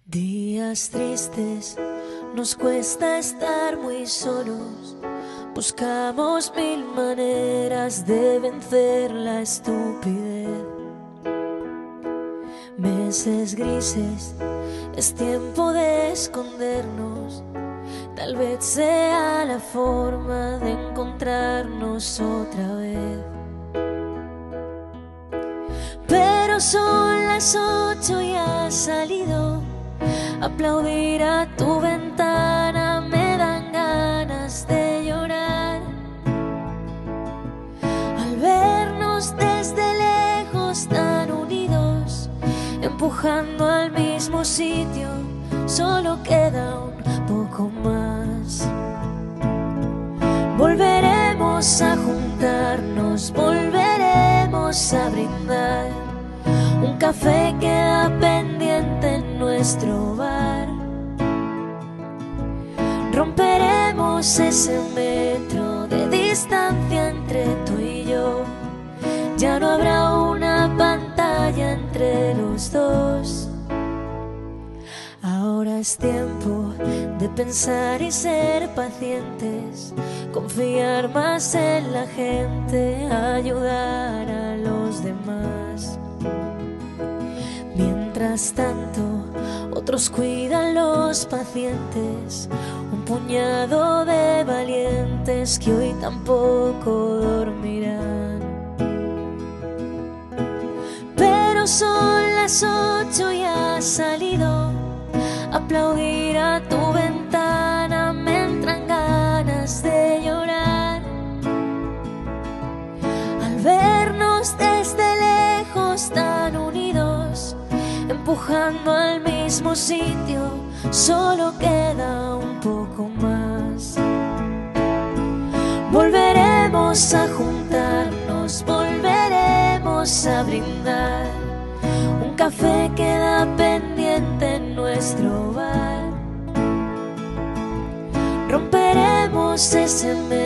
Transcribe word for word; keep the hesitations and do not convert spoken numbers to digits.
Días tristes, nos cuesta estar muy solos. Buscamos mil maneras de vencer la estupidez. Meses grises, es tiempo de escondernos. Tal vez sea la forma de encontrarnos otra vez. Pero son las ocho y has salido. Aplaudir a tu ventana me dan ganas de llorar. Al vernos desde lejos tan unidos, empujando al mismo sitio, solo queda un poco más. Volveremos a juntarnos, volveremos a brindar. Un café queda pendiente en nuestro bar. Romperemos ese metro de distancia entre tú y yo. Ya no habrá una pantalla entre los dos. Ahora es tiempo de pensar y ser pacientes, confiar más en la gente, ayudar a los demás. Mientras tanto, otros cuidan los pacientes, un puñado de valientes que hoy tampoco dormirán. Pero son las ocho y has salido. Aplaudir a tu ventana me entran ganas de llorar. Al vernos desde lejos tan unidos, empujando al mismo sitio, solo queda un poco más. Volveremos a juntarnos, volveremos a brindar. Un café queda pendiente en nuestro bar. Romperemos ese